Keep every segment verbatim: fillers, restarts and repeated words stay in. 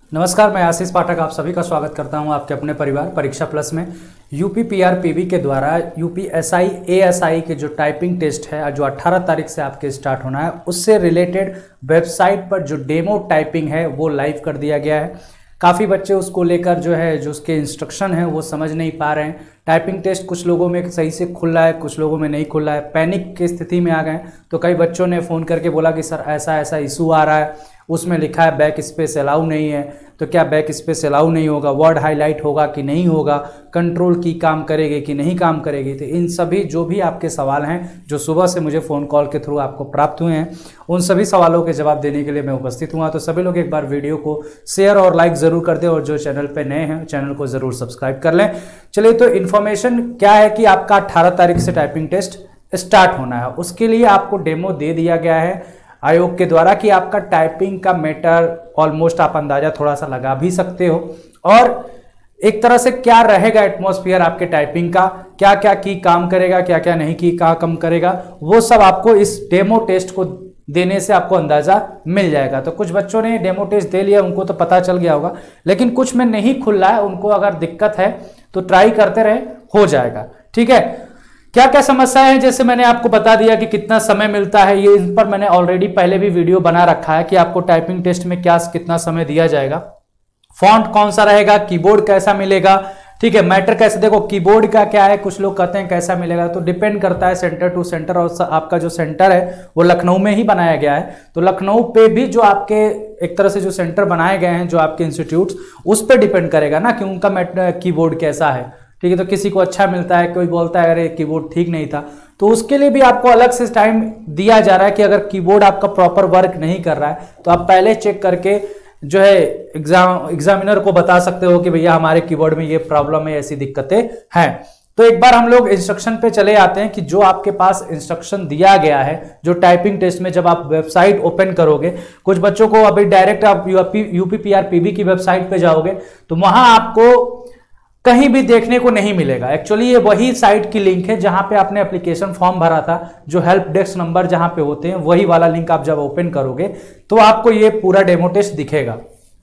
नमस्कार, मैं आशीष पाठक आप सभी का स्वागत करता हूं आपके अपने परिवार परीक्षा प्लस में। यूपी पीआरपीबी के द्वारा यूपी एसआई एएसआई के जो टाइपिंग टेस्ट है जो अठारह तारीख से आपके स्टार्ट होना है, उससे रिलेटेड वेबसाइट पर जो डेमो टाइपिंग है वो लाइव कर दिया गया है। काफ़ी बच्चे उसको लेकर जो है जो उसके इंस्ट्रक्शन हैं वो समझ नहीं पा रहे हैं। टाइपिंग टेस्ट कुछ लोगों में सही से खुल रहा है, कुछ लोगों में नहीं खुल रहा है, पैनिक की स्थिति में आ गए। तो कई बच्चों ने फ़ोन करके बोला कि सर ऐसा ऐसा इशू आ रहा है, उसमें लिखा है बैक स्पेस अलाउ नहीं है। तो क्या बैक स्पेस अलाउ नहीं होगा, वर्ड हाईलाइट होगा कि नहीं होगा, कंट्रोल की काम करेगी कि नहीं काम करेगी। तो इन सभी जो भी आपके सवाल हैं जो सुबह से मुझे फ़ोन कॉल के थ्रू आपको प्राप्त हुए हैं, उन सभी सवालों के जवाब देने के लिए मैं उपस्थित हुआ। तो सभी लोग एक बार वीडियो को शेयर और लाइक ज़रूर कर दें और जो चैनल पर नए हैं चैनल को ज़रूर सब्सक्राइब कर लें। चलिए, तो इन्फॉर्मेशन क्या है कि आपका अट्ठारह तारीख से टाइपिंग टेस्ट स्टार्ट होना है। उसके लिए आपको डेमो दे दिया गया है आयोग के द्वारा कि आपका टाइपिंग का मैटर ऑलमोस्ट आप अंदाजा थोड़ा सा लगा भी सकते हो, और एक तरह से क्या रहेगा एटमॉस्फेयर आपके टाइपिंग का, क्या क्या की काम करेगा, क्या क्या नहीं की का कम करेगा, वो सब आपको इस डेमो टेस्ट को देने से आपको अंदाजा मिल जाएगा। तो कुछ बच्चों ने डेमो टेस्ट दे लिया, उनको तो पता चल गया होगा, लेकिन कुछ में नहीं खुल रहा है, उनको अगर दिक्कत है तो ट्राई करते रहे, हो जाएगा। ठीक है, क्या क्या समस्याएं हैं, जैसे मैंने आपको बता दिया कि कितना समय मिलता है, ये इन पर मैंने ऑलरेडी पहले भी वीडियो बना रखा है कि आपको टाइपिंग टेस्ट में क्या कितना समय दिया जाएगा, फॉन्ट कौन सा रहेगा, कीबोर्ड कैसा मिलेगा। ठीक है, मैटर कैसे, देखो कीबोर्ड का क्या है, कुछ लोग कहते हैं कैसा मिलेगा, तो डिपेंड करता है सेंटर टू सेंटर। और आपका जो सेंटर है वो लखनऊ में ही बनाया गया है, तो लखनऊ पे भी जो आपके एक तरह से जो सेंटर बनाए गए हैं जो आपके इंस्टीट्यूट, उस पर डिपेंड करेगा ना कि उनका कीबोर्ड कैसा है। ठीक है, तो किसी को अच्छा मिलता है, कोई बोलता है अरे कीबोर्ड ठीक नहीं था, तो उसके लिए भी आपको अलग से टाइम दिया जा रहा है कि अगर कीबोर्ड आपका प्रॉपर वर्क नहीं कर रहा है तो आप पहले चेक करके जो है एग्जाम एग्जामिनर को बता सकते हो कि भैया हमारे कीबोर्ड में ये प्रॉब्लम है, ऐसी दिक्कतें हैं। तो एक बार हम लोग इंस्ट्रक्शन पे चले आते हैं कि जो आपके पास इंस्ट्रक्शन दिया गया है जो टाइपिंग टेस्ट में जब आप वेबसाइट ओपन करोगे, कुछ बच्चों को अभी डायरेक्ट आप यूपी पीआरपीबी की वेबसाइट पे जाओगे तो वहां आपको कहीं भी देखने को नहीं मिलेगा। एक्चुअली ये वही साइट की लिंक है जहां पे आपने एप्लीकेशन फॉर्म भरा था, जो हेल्प डेस्क नंबर जहां पे होते हैं वही वाला लिंक आप जब ओपन करोगे तो आपको ये पूरा डेमो टेस्ट दिखेगा।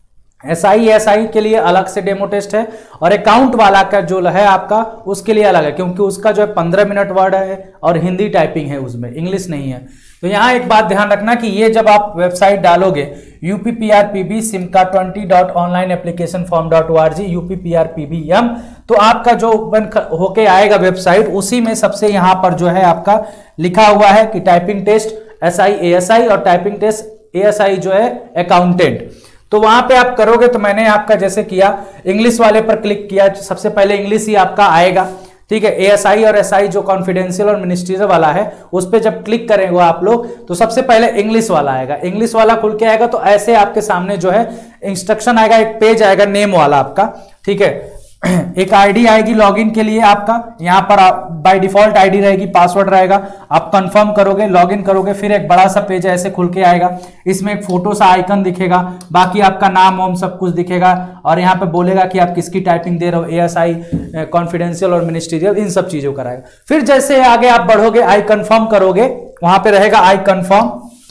एसआई एसआई के लिए अलग से डेमो टेस्ट है और अकाउंट वाला का जो है आपका उसके लिए अलग है, क्योंकि उसका जो है पंद्रह मिनट वर्ड है और हिंदी टाइपिंग है, उसमें इंग्लिश नहीं है। तो यहाँ एक बात ध्यान रखना कि ये जब आप वेबसाइट डालोगे यूपी पीआरपीबी सिमका twenty dot online application form dot O R G UP PRPB M, तो आपका जो ओपन होके आएगा वेबसाइट, उसी में सबसे यहाँ पर जो है आपका लिखा हुआ है कि टाइपिंग टेस्ट एसआई एएसआई और टाइपिंग टेस्ट एएसआई जो है अकाउंटेंट। तो वहां पे आप करोगे तो मैंने आपका जैसे किया, इंग्लिश वाले पर क्लिक किया, सबसे पहले इंग्लिश ही आपका आएगा। ठीक है, एएसआई और एसआई जो कॉन्फिडेंशियल और मिनिस्ट्रियल वाला है उस पर जब क्लिक करेंगे आप लोग तो सबसे पहले इंग्लिश वाला आएगा। इंग्लिश वाला खुल के आएगा तो ऐसे आपके सामने जो है इंस्ट्रक्शन आएगा, एक पेज आएगा नेम वाला आपका। ठीक है, एक आईडी आएगी लॉगिन के लिए आपका, यहाँ पर बाय डिफॉल्ट आईडी रहेगी, पासवर्ड रहेगा, आप कंफर्म करोगे, लॉगिन करोगे, फिर एक बड़ा सा पेज ऐसे खुल के आएगा। इसमें एक फोटो सा आइकन दिखेगा, बाकी आपका नाम वाम सब कुछ दिखेगा और यहाँ पे बोलेगा कि आप किसकी टाइपिंग दे रहे हो, एएसआई, कॉन्फिडेंशियल और मिनिस्ट्रियल, इन सब चीजों का रहेगा। फिर जैसे आगे आप बढ़ोगे आई कंफर्म करोगे, वहां पे रहेगा आई कंफर्म।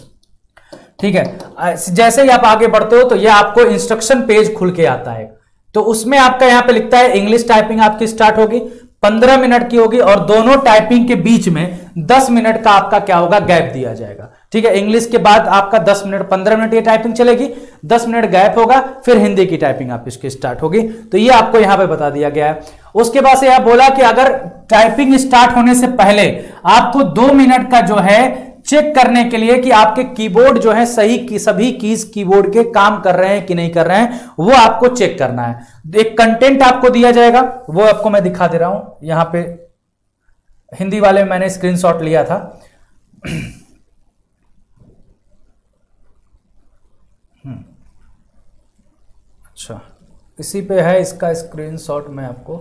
ठीक है, जैसे ही आप आगे बढ़ते हो तो ये आपको इंस्ट्रक्शन पेज खुल के आता है, तो उसमें आपका यहां पे लिखता है इंग्लिश टाइपिंग आपकी स्टार्ट होगी, पंद्रह मिनट की होगी और दोनों टाइपिंग के बीच में दस मिनट का आपका क्या होगा, गैप दिया जाएगा। ठीक है, इंग्लिश के बाद आपका दस मिनट पंद्रह मिनट ये टाइपिंग चलेगी, दस मिनट गैप होगा, फिर हिंदी की टाइपिंग आप इसकी स्टार्ट होगी। तो ये आपको यहां पे बता दिया गया है। उसके बाद से यह बोला कि अगर टाइपिंग स्टार्ट होने से पहले आपको दो मिनट का जो है चेक करने के लिए कि आपके कीबोर्ड जो है सही की सभी कीज कीबोर्ड के काम कर रहे हैं कि नहीं कर रहे हैं, वो आपको चेक करना है। एक कंटेंट आपको दिया जाएगा, वो आपको मैं दिखा दे रहा हूं। यहां पे हिंदी वाले में मैंने स्क्रीनशॉट लिया था। अच्छा, इसी पे है इसका स्क्रीनशॉट, मैं आपको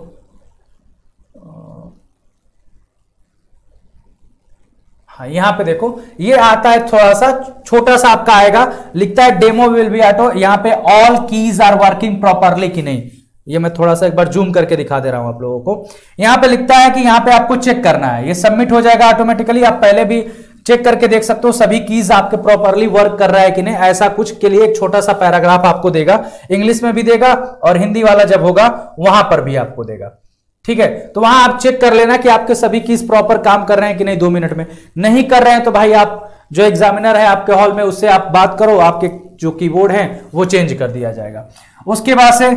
हाँ यहाँ पे देखो, ये आता है थोड़ा सा छोटा सा आपका आएगा, लिखता है डेमो विल बी ऑटो, यहाँ पे all keys are working properly कि नहीं, ये मैं थोड़ा सा एक बार जूम करके दिखा दे रहा हूं आप लोगों को। यहाँ पे लिखता है कि यहाँ पे आपको चेक करना है, ये सबमिट हो जाएगा ऑटोमेटिकली। आप पहले भी चेक करके देख सकते हो सभी कीज आपके प्रॉपरली वर्क कर रहा है कि नहीं। ऐसा कुछ के लिए एक छोटा सा पैराग्राफ आपको देगा, इंग्लिश में भी देगा और हिंदी वाला जब होगा वहां पर भी आपको देगा। ठीक है, तो वहां आप चेक कर लेना कि आपके सभी कीज प्रॉपर काम कर रहे हैं कि नहीं। दो मिनट में नहीं कर रहे हैं तो भाई आप जो एग्जामिनर है आपके हॉल में उससे आप बात करो, आपके जो कीबोर्ड है वो चेंज कर दिया जाएगा। उसके बाद से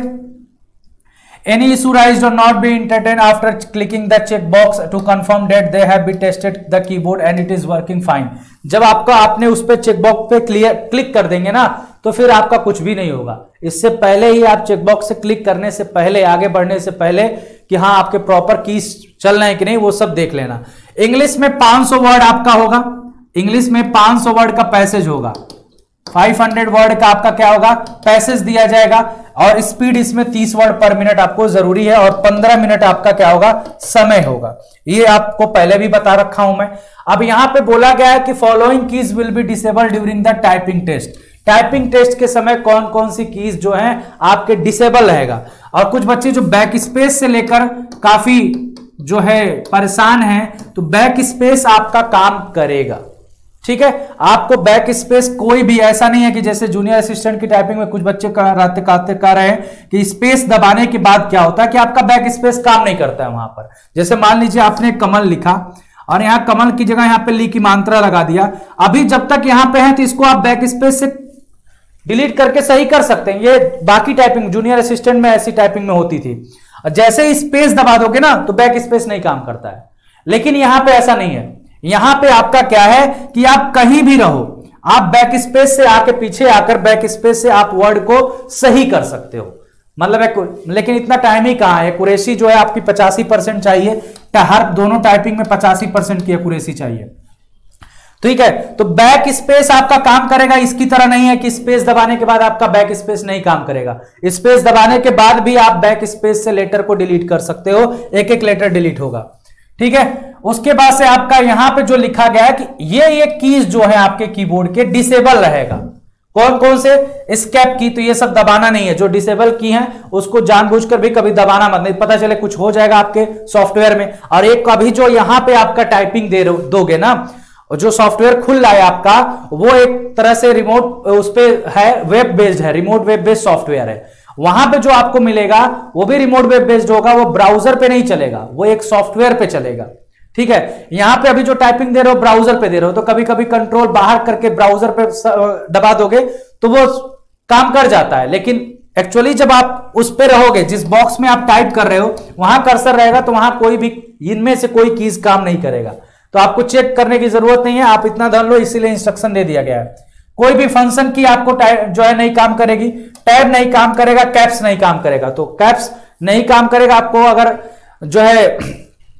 any issue raised or not be entertained after clicking the check box to confirm that they have been tested the keyboard and it is working fine। जब आपका आपने उस पे चेक बॉक्स पे क्लियर क्लिक कर देंगे ना तो फिर आपका कुछ भी नहीं होगा। इससे पहले ही आप चेक बॉक्स से क्लिक करने से पहले, आगे बढ़ने से पहले कि हाँ आपके प्रॉपर कीज चल रहे हैं कि नहीं, वो सब देख लेना। इंग्लिश में पांच सौ वर्ड आपका होगा, इंग्लिश में पांच सौ वर्ड का पैसेज होगा, पाँच सौ वर्ड का आपका क्या होगा, पैसेज दिया जाएगा। और स्पीड इसमें तीस वर्ड पर मिनट आपको जरूरी है और पंद्रह मिनट आपका क्या होगा, समय होगा। ये आपको पहले भी बता रखा हूं मैं। अब यहां पे बोला गया है कि following keys will be disable during the typing test. Typing test के समय कौन कौन सी कीज जो है आपके डिसेबल रहेगा। और कुछ बच्चे जो बैक स्पेस से लेकर काफी जो है परेशान हैं, तो बैक स्पेस आपका काम करेगा। ठीक है, आपको बैक स्पेस कोई भी ऐसा नहीं है कि जैसे जूनियर असिस्टेंट की टाइपिंग में कुछ बच्चे कराते कराते कह रहे हैं कि स्पेस दबाने के बाद क्या होता है कि आपका बैक स्पेस काम नहीं करता है वहां पर। जैसे मान लीजिए आपने कमल लिखा और यहां कमल की जगह यहां पे ली की मात्रा लगा दिया, अभी जब तक यहां पे है तो इसको आप बैक स्पेस से डिलीट करके सही कर सकते हैं। ये बाकी टाइपिंग जूनियर असिस्टेंट में ऐसी टाइपिंग में होती थी। जैसे ही स्पेस दबा दोगे ना तो बैक स्पेस नहीं काम करता है, लेकिन यहां पे ऐसा नहीं है। यहां पे आपका क्या है कि आप कहीं भी रहो, आप बैक स्पेस से आके पीछे आकर बैक स्पेस से आप वर्ड को सही कर सकते हो। मतलब है, लेकिन इतना टाइम ही कहां है। एक्यूरेसी जो है आपकी पचासी परसेंट चाहिए, हर दोनों टाइपिंग में पचासी परसेंट की एक्यूरेसी चाहिए। ठीक है, तो बैक स्पेस आपका काम करेगा। इसकी तरह नहीं है कि स्पेस दबाने के बाद आपका बैक स्पेस नहीं काम करेगा। स्पेस दबाने के बाद भी आप बैक स्पेस से लेटर को डिलीट कर सकते हो, एक एक लेटर डिलीट होगा। ठीक है, उसके बाद से आपका यहां पे जो लिखा गया है कि ये ये कीज जो है आपके कीबोर्ड के डिसेबल रहेगा। कौन कौन से, एस्केप की, तो ये सब दबाना नहीं है। जो डिसेबल की है उसको जानबूझकर भी कभी दबाना मत, नहीं पता चले कुछ हो जाएगा आपके सॉफ्टवेयर में। और एक अभी जो यहां पे आपका टाइपिंग दे दोगे ना, जो सॉफ्टवेयर खुल रहा है आपका, वो एक तरह से रिमोट उस पे है, वेब बेस्ड है, रिमोट वेब बेस्ड सॉफ्टवेयर है। वहां पे जो आपको मिलेगा वो भी रिमोट वेब बेस्ड होगा, वो ब्राउजर पे नहीं चलेगा, वो एक सॉफ्टवेयर पे चलेगा। ठीक है, यहां पे अभी जो टाइपिंग दे रहे हो ब्राउजर पे दे रहे हो, तो कभी कभी कंट्रोल बाहर करके ब्राउजर पे दबा दोगे तो वो काम कर जाता है। लेकिन एक्चुअली जब आप उस पे रहोगे, जिस बॉक्स में आप टाइप कर रहे हो वहां कर्सर रहेगा, तो वहां कोई भी इनमें से कोई कीज काम नहीं करेगा। तो आपको चेक करने की जरूरत नहीं है, आप इतना धन लो, इसीलिए इंस्ट्रक्शन दे दिया गया है। कोई भी फंक्शन की आपको जो है नहीं काम करेगी, टैब नहीं काम करेगा, कैप्स नहीं काम करेगा। तो कैप्स नहीं काम करेगा, आपको अगर जो है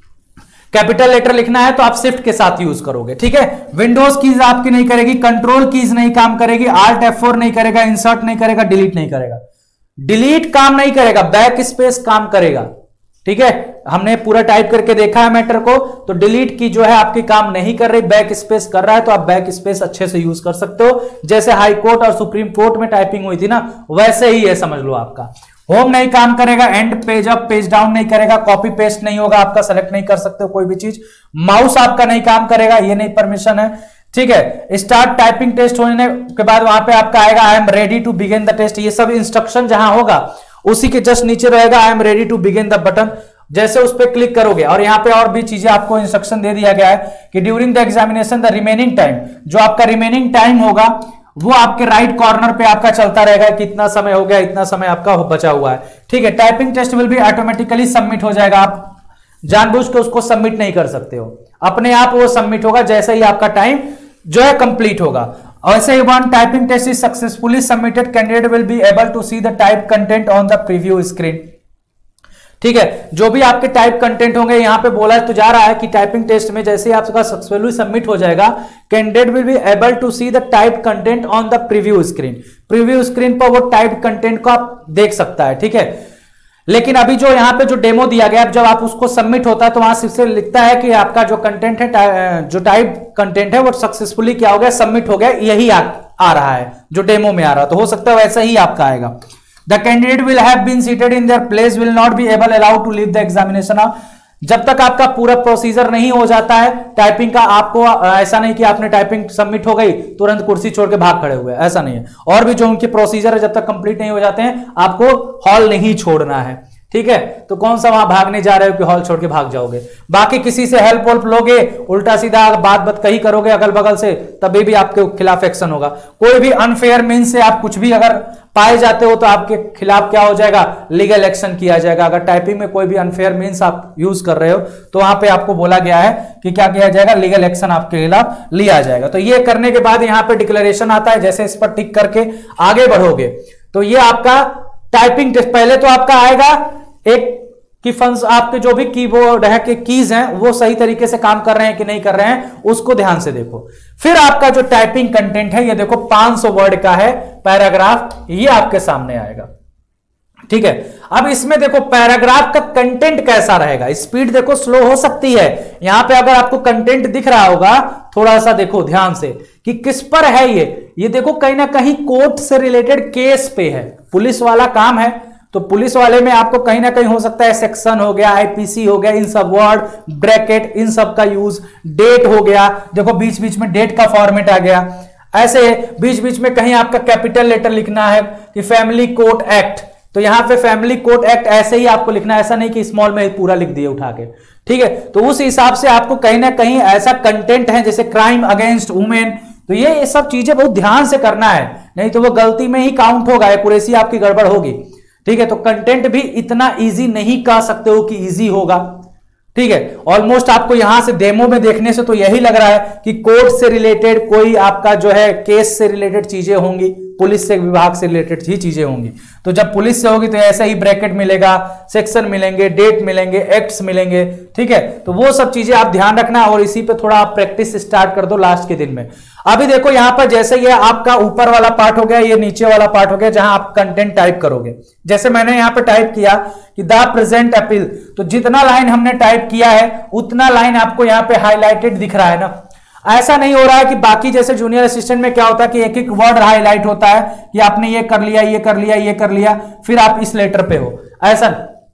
कैपिटल लेटर लिखना है तो आप शिफ्ट के साथ यूज करोगे। ठीक है, विंडोज कीज आपकी नहीं करेगी, कंट्रोल कीज नहीं काम करेगी, आल्ट एफ फोर नहीं करेगा, इंसर्ट नहीं करेगा, डिलीट नहीं करेगा। डिलीट काम नहीं करेगा, बैक स्पेस काम करेगा। ठीक है, हमने पूरा टाइप करके देखा है मैटर को, तो डिलीट की जो है आपकी काम नहीं कर रही, बैक स्पेस कर रहा है, तो आप बैक स्पेस अच्छे से यूज कर सकते हो। जैसे हाई कोर्ट और सुप्रीम कोर्ट में टाइपिंग हुई थी ना, वैसे ही है, समझ लो। आपका होम नहीं काम करेगा, end page up page down नहीं करेगा, कॉपी पेस्ट नहीं होगा, आपका सेलेक्ट नहीं कर सकते हो कोई भी चीज। माउस आपका नहीं काम करेगा, ये नहीं परमिशन है। ठीक है, स्टार्ट टाइपिंग टेस्ट होने के बाद वहां पे आपका आएगा I am ready to begin the test. ये सब इंस्ट्रक्शन जहां होगा उसी के जस्ट नीचे रहेगा I am ready to begin the button. जैसे उस पर क्लिक करोगे, और यहाँ पे और भी चीजें आपको इंस्ट्रक्शन दे दिया गया है कि during the examination the remaining time, जो आपका रिमेनिंग टाइम होगा वो आपके राइट कॉर्नर पे आपका चलता रहेगा, कितना समय हो गया, इतना समय आपका बचा हुआ है। ठीक है, टाइपिंग टेस्ट विल भी ऑटोमेटिकली सबमिट हो जाएगा, आप जानबूझ के उसको सबमिट नहीं कर सकते हो, अपने आप वो सबमिट होगा जैसे ही आपका टाइम जो है कंप्लीट होगा। ऐसे ही one typing test is successfully submitted, candidate will be able to see the type content on the preview screen. ठीक है, जो भी आपके टाइप कंटेंट होंगे, यहां पे बोला तो जा रहा है कि टाइपिंग टेस्ट में जैसे ही आपका सक्सेसफुली सबमिट हो जाएगा, candidate will be able to see the type content on the preview screen. Preview screen पर वो टाइप कंटेंट को आप देख सकता है। ठीक है, लेकिन अभी जो यहाँ पे जो डेमो दिया गया, जब आप उसको सबमिट होता है तो वहां सिर्फ से लिखता है कि आपका जो कंटेंट है, जो टाइप कंटेंट है वो सक्सेसफुली क्या हो गया, सबमिट हो गया, यही आ, आ रहा है जो डेमो में आ रहा है। तो हो सकता है वैसा ही आपका आएगा। The candidate will have been seated in their place, will not be able allowed to leave the examination. जब तक आपका पूरा प्रोसीजर नहीं हो जाता है टाइपिंग का, आपको ऐसा नहीं कि आपने टाइपिंग सबमिट हो गई तुरंत कुर्सी छोड़ के भाग खड़े हुए, ऐसा नहीं है। और भी जो उनके प्रोसीजर है जब तक कंप्लीट नहीं हो जाते हैं आपको हॉल नहीं छोड़ना है, ठीक है। तो कौन सा वहां भागने जा रहे हो कि हॉल छोड़ के भाग जाओगे। बाकी किसी से हेल्प वोल्प लोगे, उल्टा सीधा बात बात कही करोगे अगल बगल से, तभी भी आपके खिलाफ एक्शन होगा। कोई भी अनफेयर मीन्स से आप कुछ भी अगर पाए जाते हो तो आपके खिलाफ क्या हो जाएगा, लीगल एक्शन किया जाएगा। अगर टाइपिंग में कोई भी अनफेयर मीन्स आप यूज कर रहे हो तो वहां पे आपको बोला गया है कि क्या किया जाएगा, लीगल एक्शन आपके खिलाफ लिया जाएगा। तो ये करने के बाद यहाँ पे डिक्लेरेशन आता है, जैसे इस पर टिक करके आगे बढ़ोगे तो ये आपका टाइपिंग टेस्ट, पहले तो आपका आएगा एक कि फंक्स आपके जो भी कीबोर्ड है के कीज हैं वो सही तरीके से काम कर रहे हैं कि नहीं कर रहे हैं, उसको ध्यान से देखो। फिर आपका जो टाइपिंग कंटेंट है ये देखो पाँच सौ वर्ड का है पैराग्राफ, ये आपके सामने आएगा, ठीक है। अब इसमें देखो पैराग्राफ का कंटेंट कैसा रहेगा, स्पीड देखो स्लो हो सकती है। यहां पे अगर आपको कंटेंट दिख रहा होगा थोड़ा सा देखो ध्यान से कि किस पर है ये ये देखो कहीं ना कहीं कोर्ट से रिलेटेड केस पे है, पुलिस वाला काम है। तो पुलिस वाले में आपको कहीं ना कहीं हो सकता है सेक्शन हो गया, आईपीसी हो गया, इन सब वर्ड ब्रैकेट इन सब का यूज, डेट हो गया, देखो बीच बीच में डेट का फॉर्मेट आ गया। ऐसे बीच बीच में कहीं आपका कैपिटल लेटर लिखना है कि फैमिली कोर्ट एक्ट, तो यहां पे फैमिली कोर्ट एक्ट ऐसे ही आपको लिखना है, ऐसा नहीं कि स्मॉल में पूरा लिख दिए उठा के, ठीक है। तो उस हिसाब से आपको कहीं ना कहीं ऐसा कंटेंट है जैसे क्राइम अगेंस्ट वुमेन, तो ये ये सब चीजें बहुत ध्यान से करना है, नहीं तो वो गलती में ही काउंट होगा, एक्यूरेसी आपकी गड़बड़ होगी, ठीक है। तो कंटेंट भी इतना इजी नहीं कह सकते हो कि इजी होगा, ठीक है। ऑलमोस्ट आपको यहां से डेमो में देखने से तो यही लग रहा है कि कोर्ट से रिलेटेड कोई आपका जो है केस से रिलेटेड चीजें होंगी, पुलिस से विभाग से रिलेटेड ही चीजें होंगी। तो जब पुलिस से होगी तो ऐसा ही ब्रैकेट मिलेगा, सेक्शन मिलेंगे, डेट मिलेंगे, एक्ट्स मिलेंगे, ठीक है। तो वो सब चीजें आप ध्यान रखना और इसी पे थोड़ा आप प्रैक्टिस स्टार्ट कर दो लास्ट के दिन में। अभी देखो यहां पर जैसे ये आपका ऊपर वाला पार्ट हो गया, ये नीचे वाला पार्ट हो गया जहां आप कंटेंट टाइप करोगे। जैसे मैंने यहां पर टाइप किया कि द प्रेजेंट अपील, तो जितना लाइन हमने टाइप किया है उतना लाइन आपको यहां पे हाईलाइटेड दिख रहा है ना। ऐसा नहीं हो रहा है कि बाकी जैसे जूनियर असिस्टेंट में क्या होता है कि एक एक वर्ड हाईलाइट होता है कि आपने ये कर लिया, ये कर लिया, ये कर लिया, फिर आप इस लेटर पे हो, ऐसा,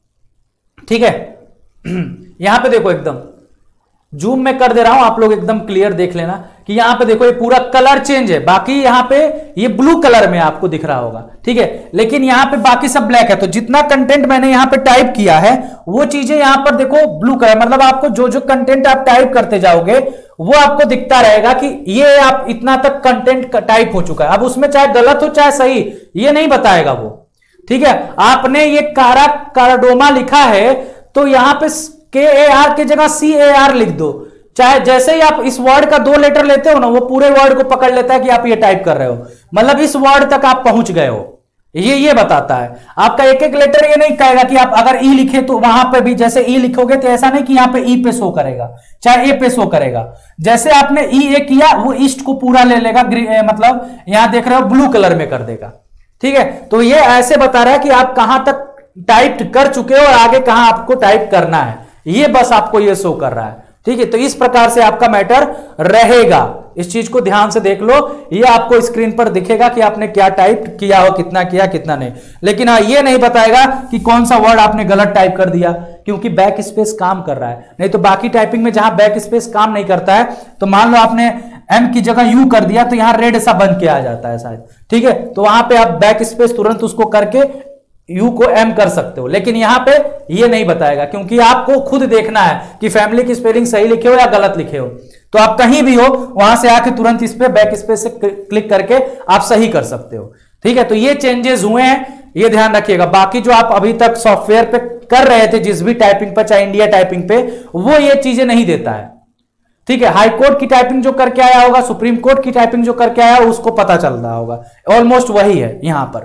ठीक है। यहां पे देखो एकदम जूम में कर दे रहा हूं, आप लोग एकदम क्लियर देख लेना कि यहां पे देखो ये पूरा कलर चेंज है, बाकी यहां पे ये ब्लू कलर में आपको दिख रहा होगा, ठीक है, लेकिन यहां पे बाकी सब ब्लैक है। तो जितना कंटेंट मैंने यहां पे टाइप किया है वो चीजें यहां पर देखो ब्लू कलर, मतलब आपको जो जो कंटेंट आप टाइप करते जाओगे वो आपको दिखता रहेगा कि ये आप इतना तक कंटेंट टाइप हो चुका है। अब उसमें चाहे गलत हो चाहे सही, ये नहीं बताएगा वो, ठीक है। आपने ये कारा कार्डोमा लिखा है तो यहां पे के ए आर की जगह सी ए आर लिख दो, चाहे जैसे ही आप इस वर्ड का दो लेटर लेते हो ना वो पूरे वर्ड को पकड़ लेता है कि आप ये टाइप कर रहे हो, मतलब इस वर्ड तक आप पहुंच गए हो, ये ये बताता है। आपका एक एक लेटर ये नहीं कहेगा कि आप अगर ई लिखे तो वहां पे भी जैसे ई लिखोगे तो ऐसा नहीं कि यहां पे ई पे शो करेगा, चाहे ए पे शो करेगा। जैसे आपने ई ए किया वो ईस्ट को पूरा ले लेगा, मतलब यहां देख रहे हो ब्लू कलर में कर देगा, ठीक है। तो ये ऐसे बता रहा है कि आप कहां तक टाइप कर चुके हो और आगे कहां आपको टाइप करना है, ये बस आपको ये शो कर रहा है, ठीक है। तो इस प्रकार से आपका मैटर रहेगा, इस चीज को ध्यान से देख लो, ये आपको स्क्रीन पर दिखेगा कि आपने क्या टाइप किया हो, कितना किया कितना नहीं, लेकिन हाँ ये नहीं बताएगा कि कौन सा वर्ड आपने गलत टाइप कर दिया, क्योंकि बैक स्पेस काम कर रहा है। नहीं तो बाकी टाइपिंग में जहां बैक स्पेस काम नहीं करता है, तो मान लो आपने एम की जगह यू कर दिया तो यहां रेड सा बन के आ जाता है शायद, ठीक है। तो वहां पे आप बैक स्पेस तुरंत उसको करके यू को एम कर सकते हो, लेकिन यहां पे ये नहीं बताएगा, क्योंकि आपको खुद देखना है कि फैमिली की स्पेलिंग सही लिखे हो या गलत लिखे हो। तो आप कहीं भी हो वहां से आके तुरंत इस पे बैक स्पेस से क्लिक करके आप सही कर सकते हो, ठीक है। तो ये चेंजेस हुए हैं, ये ध्यान रखिएगा। बाकी जो आप अभी तक सॉफ्टवेयर पे कर रहे थे जिस भी टाइपिंग पर, चाहे इंडिया टाइपिंग पे, वो ये चीजें नहीं देता है, ठीक है। हाई कोर्ट की टाइपिंग जो करके आया होगा, सुप्रीम कोर्ट की टाइपिंग जो करके आया उसको पता चल रहा होगा, ऑलमोस्ट वही है यहां पर,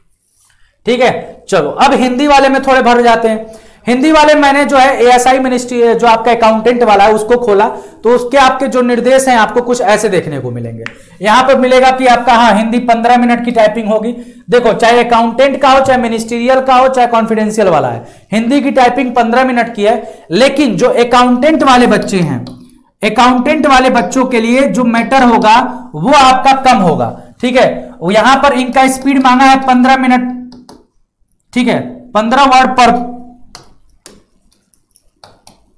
ठीक है। चलो अब हिंदी वाले में थोड़े भर जाते हैं। हिंदी वाले मैंने जो है एएसआई मिनिस्ट्री जो आपका अकाउंटेंट वाला है उसको खोला, तो उसके आपके जो निर्देश हैं आपको कुछ ऐसे देखने को मिलेंगे। यहां पर मिलेगा कि आपका हाँ हिंदी पंद्रह मिनट की टाइपिंग होगी। देखो चाहे अकाउंटेंट का हो, चाहे मिनिस्ट्रियल का हो, चाहे कॉन्फिडेंशियल वाला है, हिंदी की टाइपिंग पंद्रह मिनट की है। लेकिन जो अकाउंटेंट वाले बच्चे हैं, अकाउंटेंट वाले बच्चों के लिए जो मैटर होगा वो आपका कम होगा, ठीक है। यहां पर इनका स्पीड मांगा है पंद्रह मिनट, ठीक है, पंद्रह वर्ड पर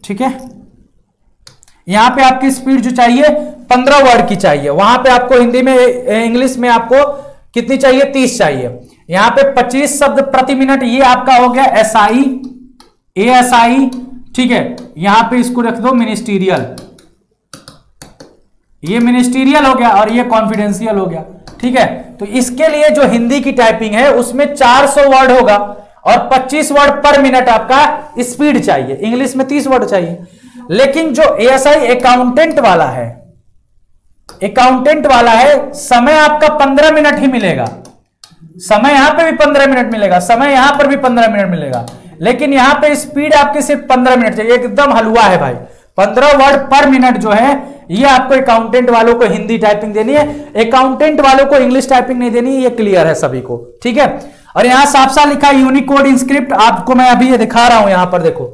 ठीक है। यहां पे आपकी स्पीड जो चाहिए पंद्रह वर्ड की चाहिए, वहां पे आपको हिंदी में इंग्लिश में आपको कितनी चाहिए, तीस चाहिए। यहां पे पच्चीस शब्द प्रति मिनट, ये आपका हो गया एसआई, एएसआई, ठीक है। यहां पे इसको रख दो मिनिस्टीरियल, ये मिनिस्टीरियल हो गया और ये कॉन्फिडेंशियल हो गया, ठीक है। तो इसके लिए जो हिंदी की टाइपिंग है उसमें चार सौ वर्ड होगा और पच्चीस वर्ड पर मिनट आपका स्पीड चाहिए। इंग्लिश में तीस वर्ड चाहिए। लेकिन जो एएसआई अकाउंटेंट वाला है, अकाउंटेंट वाला है, समय आपका पंद्रह मिनट ही मिलेगा, समय यहां पे भी पंद्रह मिनट मिलेगा, समय यहां पर भी पंद्रह मिनट मिलेगा, लेकिन यहां पे स्पीड आपकी सिर्फ पंद्रह मिनट चाहिए। एकदम हलवा है भाई, पंद्रह वर्ड पर मिनट जो है ये आपको अकाउंटेंट वालों को हिंदी टाइपिंग देनी है, अकाउंटेंट वालों को इंग्लिश टाइपिंग नहीं देनी है, ये क्लियर है सभी को, ठीक है। और यहां साफ साफ लिखा है यूनिकोड इंस्क्रिप्ट, आपको मैं अभी ये दिखा रहा हूं, यहां पर देखो,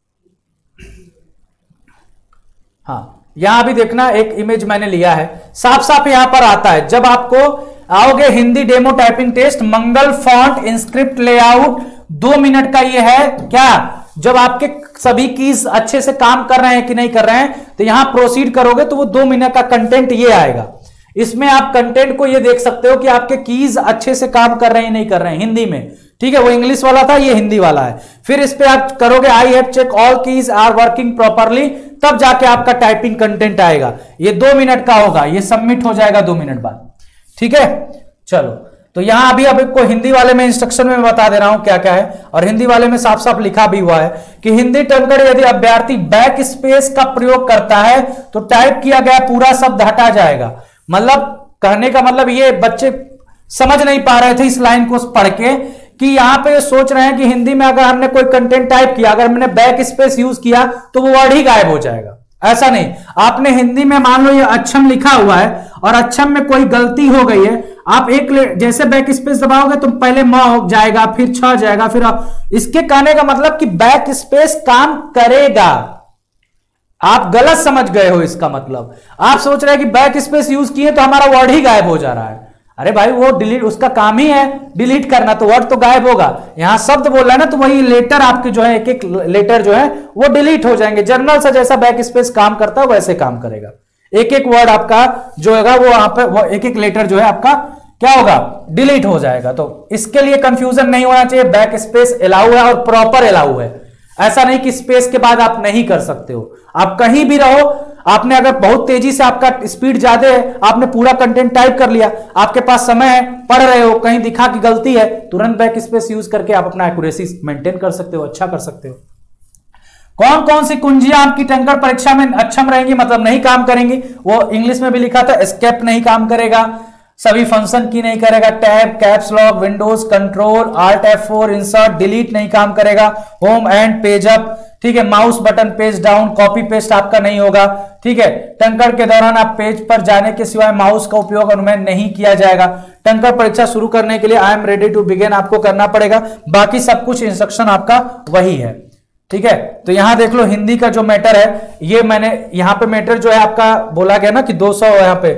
हाँ यहां भी देखना, एक इमेज मैंने लिया है, साफ साफ यहां पर आता है। जब आपको आओगे Hindi demo typing test, Mangal font inscript layout, दो मिनट का ये है क्या, जब आपके सभी कीज अच्छे से काम कर रहे हैं कि नहीं कर रहे हैं, तो यहां प्रोसीड करोगे तो वो दो मिनट का कंटेंट ये आएगा। इसमें आप कंटेंट को ये देख सकते हो कि आपके कीज अच्छे से काम कर रहे हैं नहीं कर रहे हैं हिंदी में, ठीक है। वो इंग्लिश वाला था, ये हिंदी वाला है। फिर इस पे आप करोगे I have check all keys are working properly, तब जाके आपका टाइपिंग कंटेंट आएगा। ये दो मिनट का होगा, ये सबमिट हो जाएगा दो मिनट बाद, ठीक है। चलो, तो यहां अभी अब को हिंदी वाले में इंस्ट्रक्शन में बता दे रहा हूं क्या क्या है, और हिंदी वाले में साफ साफ लिखा भी हुआ है कि हिंदी टंकड़ यदि अभ्यर्थी बैक स्पेस का प्रयोग करता है तो टाइप किया गया पूरा शब्द हटा जाएगा। मतलब कहने का मतलब ये बच्चे समझ नहीं पा रहे थे इस लाइन को पढ़ के कि यहां पे सोच रहे हैं कि हिंदी में अगर हमने कोई कंटेंट टाइप किया, अगर मैंने बैक स्पेस यूज किया तो वो वर्ड ही गायब हो जाएगा। ऐसा नहीं, आपने हिंदी में मान लो ये अक्षम लिखा हुआ है और अक्षम में कोई गलती हो गई है, आप एक जैसे बैक स्पेस दबाओगे तो पहले म हो जाएगा, फिर छ जाएगा, फिर इसके कहने का मतलब कि बैक स्पेस काम करेगा। आप गलत समझ गए हो इसका मतलब, आप सोच रहे हैं कि बैक स्पेस यूज किए तो हमारा वर्ड ही गायब हो जा रहा है। अरे भाई वो डिलीट, उसका काम ही है डिलीट करना, तो वर्ड तो गायब होगा। यहां शब्द बोल रहा है ना, तो वही लेटर आपके जो है, एक एक लेटर जो है वो डिलीट हो जाएंगे। जर्नल से जैसा बैक स्पेस काम करता है वैसे काम करेगा। एक एक वर्ड आपका जो होगा वो वहां पर वो एक एक लेटर जो है आपका क्या होगा, डिलीट हो जाएगा। तो इसके लिए कंफ्यूजन नहीं होना चाहिए, बैक स्पेस अलाउ है और प्रॉपर अलाउ है। ऐसा नहीं कि स्पेस के बाद आप नहीं कर सकते हो, आप कहीं भी रहो, आपने अगर बहुत तेजी से आपका स्पीड ज्यादा है, आपने पूरा कंटेंट टाइप कर लिया, आपके पास समय है, पढ़ रहे हो, कहीं दिखा कि गलती है, तुरंत बैक स्पेस यूज करके आप अपना एक्यूरेसी मेंटेन कर सकते हो, अच्छा कर सकते हो। कौन कौन सी कुंजियां आपकी टंकड़ परीक्षा में अक्षम रहेंगी, मतलब नहीं काम करेंगी, वो इंग्लिश में भी लिखा था। एस्केप नहीं काम करेगा, सभी फंक्शन की नहीं करेगा, tab, caps lock, windows control, alt F four, insert, delete नहीं काम करेगा, होम एंड पेज अप, ठीक है, mouse button page down, copy paste आपका नहीं होगा, ठीक है। टंकड़ के दौरान आप पेज पर जाने के सिवाय माउस का उपयोग अनुमति नहीं किया जाएगा। टंकड़ परीक्षा शुरू करने के लिए I am ready to begin आपको करना पड़ेगा, बाकी सब कुछ इंस्ट्रक्शन आपका वही है, ठीक है। तो यहां देख लो हिंदी का जो मैटर है, ये मैंने यहां पे मैटर जो है आपका बोला गया ना कि दो सौ यहां पे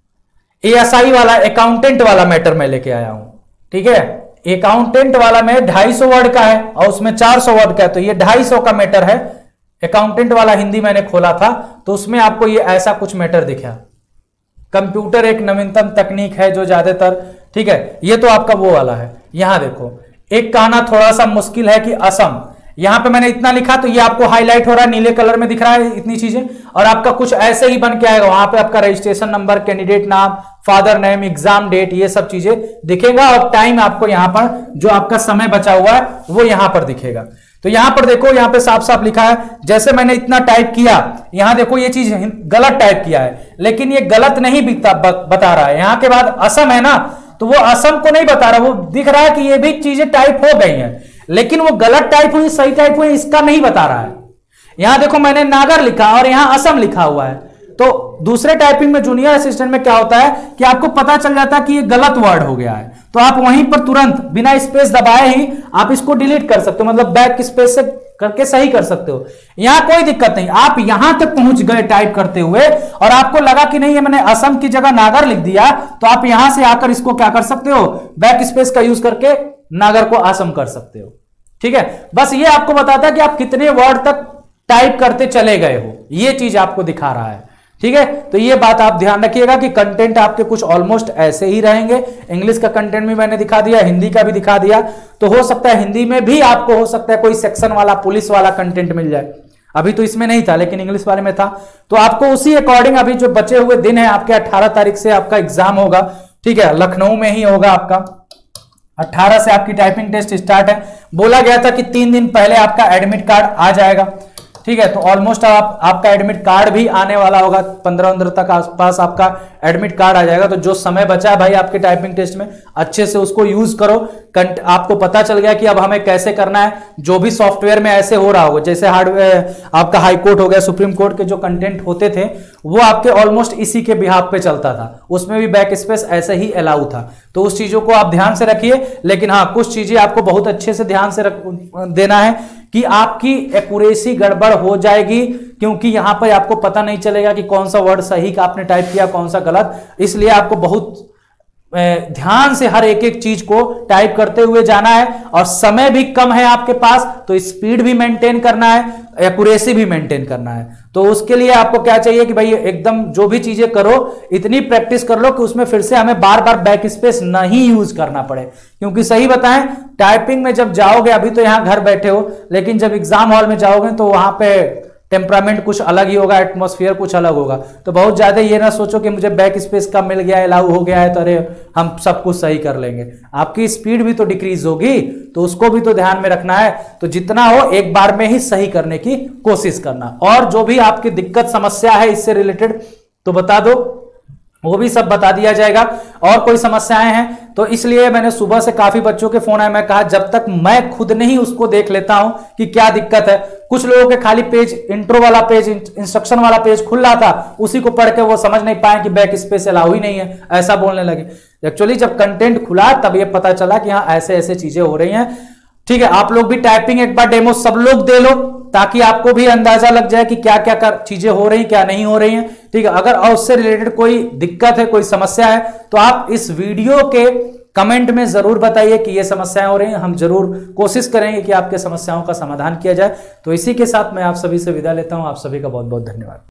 एएसआई वाला अकाउंटेंट वाला मैटर मैं लेके आया हूं, ठीक है। अकाउंटेंट वाला में ढाई सौ वर्ड का है और उसमें चार सौ वर्ड का है, तो ये ढाई सौ का मैटर है। अकाउंटेंट वाला हिंदी मैंने खोला था तो उसमें आपको ये ऐसा कुछ मैटर दिखा। कंप्यूटर एक नवीनतम तकनीक है जो ज्यादातर, ठीक है, ये तो आपका वो वाला है। यहां देखो, एक कहना थोड़ा सा मुश्किल है कि असम, यहां पे मैंने इतना लिखा तो ये आपको हाईलाइट हो रहा है, नीले कलर में दिख रहा है इतनी चीजें, और आपका कुछ ऐसे ही बन के आएगा। वहां पे आपका रजिस्ट्रेशन नंबर, कैंडिडेट नाम, फादर नेम, एग्जाम डेट, ये सब चीजें दिखेगा, और टाइम आपको यहां पर जो आपका समय बचा हुआ है वो यहां पर दिखेगा। तो यहां पर देखो, यहां पे साफ साफ लिखा है, जैसे मैंने इतना टाइप किया, यहां देखो ये चीज गलत टाइप किया है, लेकिन ये गलत नहीं बता रहा है। यहां के बाद असम है ना, तो वो असम को नहीं बता रहा, वो दिख रहा है कि ये भी चीजें टाइप हो गई हैं, लेकिन वो गलत टाइप हुई सही टाइप हुई इसका नहीं बता रहा है। यहां देखो मैंने नागर लिखा और यहां असम लिखा हुआ है, तो दूसरे टाइपिंग में जूनियर असिस्टेंट में क्या होता है कि आपको पता चल जाता है कि ये गलत वर्ड हो गया है, तो आप वहीं पर तुरंत बिना स्पेस दबाए ही आप इसको डिलीट कर सकते हो, मतलब बैक स्पेस से करके सही कर सकते हो। यहां कोई दिक्कत नहीं, आप यहां तक पहुंच गए टाइप करते हुए और आपको लगा कि नहीं ये मैंने असम की जगह नागर लिख दिया, तो आप यहां से आकर इसको क्या कर सकते हो, बैक स्पेस का यूज करके नागर को असम कर सकते हो, ठीक है। बस ये आपको बताता है कि आप कितने वर्ड तक टाइप करते चले गए हो, ये चीज आपको दिखा रहा है। ठीक है, तो ये बात आप ध्यान रखिएगा कि कंटेंट आपके कुछ ऑलमोस्ट ऐसे ही रहेंगे। इंग्लिश का कंटेंट भी मैंने दिखा दिया, हिंदी का भी दिखा दिया, तो हो सकता है हिंदी में भी आपको हो सकता है कोई सेक्शन वाला पुलिस वाला कंटेंट मिल जाए। अभी तो इसमें नहीं था लेकिन इंग्लिश वाले में था, तो आपको उसी अकॉर्डिंग अभी जो बचे हुए दिन है आपके अठारह तारीख से आपका एग्जाम होगा। ठीक है, लखनऊ में ही होगा आपका, अठारह से आपकी टाइपिंग टेस्ट स्टार्ट है। बोला गया था कि तीन दिन पहले आपका एडमिट कार्ड आ जाएगा। ठीक है, तो ऑलमोस्ट आप, आपका एडमिट कार्ड भी आने वाला होगा, पंद्रह पंद्रह तक आसपास आपका एडमिट कार्ड आ जाएगा। तो जो समय बचा है भाई आपके टाइपिंग टेस्ट में, अच्छे से उसको यूज करो। आपको पता चल गया कि अब हमें कैसे करना है। जो भी सॉफ्टवेयर में ऐसे हो रहा होगा, जैसे हार्डवेयर आपका हाई कोर्ट हो गया, सुप्रीम कोर्ट के जो कंटेंट होते थे वो आपके ऑलमोस्ट इसी के बिहाफ पे चलता था, उसमें भी बैक स्पेस ऐसे ही अलाउ था। तो उस चीजों को आप ध्यान से रखिए, लेकिन हाँ कुछ चीजें आपको बहुत अच्छे से ध्यान से रख देना है कि आपकी एक्यूरेसी गड़बड़ हो जाएगी, क्योंकि यहां पर आपको पता नहीं चलेगा कि कौन सा वर्ड सही का आपने टाइप किया, कौन सा गलत। इसलिए आपको बहुत ध्यान से हर एक एक चीज को टाइप करते हुए जाना है, और समय भी कम है आपके पास, तो स्पीड भी मेंटेन करना है, एक्यूरेसी भी मेंटेन करना है। तो उसके लिए आपको क्या चाहिए कि भाई एकदम जो भी चीजें करो इतनी प्रैक्टिस कर लो कि उसमें फिर से हमें बार बार बैक स्पेस नहीं यूज करना पड़े। क्योंकि सही बताएं, टाइपिंग में जब जाओगे, अभी तो यहां घर बैठे हो, लेकिन जब एग्जाम हॉल में जाओगे तो वहां पे टेम्परामेंट कुछ अलग ही होगा, एटमॉस्फेयर कुछ अलग होगा। तो बहुत ज्यादा ये ना सोचो कि मुझे बैक स्पेस कम मिल गया है, अलाउ हो गया है, तो अरे हम सब कुछ सही कर लेंगे। आपकी स्पीड भी तो डिक्रीज होगी, तो उसको भी तो ध्यान में रखना है। तो जितना हो एक बार में ही सही करने की कोशिश करना, और जो भी आपकी दिक्कत समस्या है इससे रिलेटेड तो बता दो, वो भी सब बता दिया जाएगा। और कोई समस्याएं हैं तो इसलिए मैंने सुबह से काफी बच्चों के फोन आए, मैं कहा जब तक मैं खुद नहीं उसको देख लेता हूं कि क्या दिक्कत है। कुछ लोगों के खाली पेज, इंट्रो वाला पेज, इंस्ट्रक्शन वाला पेज खुल रहा था, उसी को पढ़ के वो समझ नहीं पाए कि बैक स्पेस अलाउ ही नहीं है, ऐसा बोलने लगे। एक्चुअली जब कंटेंट खुला तब ये पता चला कि हाँ ऐसे ऐसे चीजें हो रही हैं। ठीक है, आप लोग भी टाइपिंग एक बार डेमो सब लोग दे लो, ताकि आपको भी अंदाजा लग जाए कि क्या क्या चीजें हो रही हैं, क्या नहीं हो रही हैं। ठीक है, अगर उससे रिलेटेड कोई दिक्कत है, कोई समस्या है, तो आप इस वीडियो के कमेंट में जरूर बताइए कि ये समस्याएं हो रही हैं। हम जरूर कोशिश करेंगे कि आपके समस्याओं का समाधान किया जाए। तो इसी के साथ मैं आप सभी से विदा लेता हूं। आप सभी का बहुत बहुत धन्यवाद।